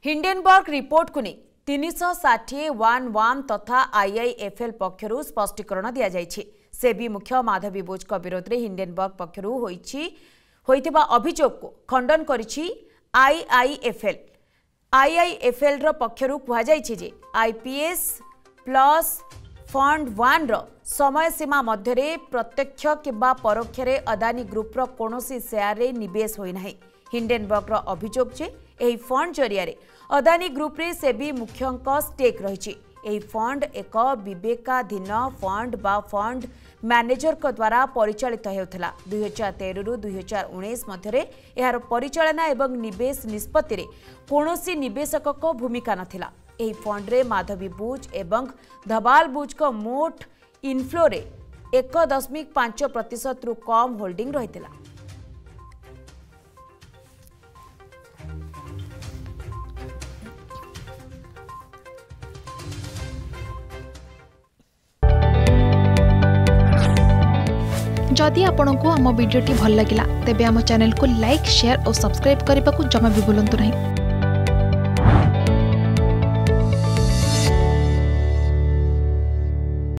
Hindenburg report को नहीं 360 तथा आईआईएफएल पक्षरु स्पष्टीकरण दिया जायछि। सेबी मुख्य माधवी बोज विरोध में हिंडेनबर्ग पक्षरु होइथिबा अभियोग को खंडन करिछि आईआईएफएल। आईआईएफएल रो पक्षरु कुहा जायछि जे आईपीएस प्लस फंड 1 रो समय सीमा मध्यरे प्रत्यक्ष किबा परोक्ष रे अदानी ग्रुप रो कोनोसी शेयर रे निवेश होई नाही। हिंडेनबर्ग रो अभियोग जे एही फंड जरिया रे अदानी ग्रुप रे सेबी मुख्यंक स्टेक रहिछि। एही फंड एक विवेकाधीन फंड बा फंड मैनेजर को द्वारा परिचालित हेउथला। 2013 रु 2019 मध्यरे एहार परिचालना एवं निवेश निष्पत्ति रे कोनोसी निवेशक को भूमिका नथिला। एही फंड रे माधवी बुज एवं धबाल बुज को मोट इनफ्लो रे 1.5% रु कम होल्डिंग रहितला। जदि आपंक आम भिडी भल लगा तेब आम चैनल को लाइक शेयर और सब्सक्राइब करने को जमा भी भूलु नहीं।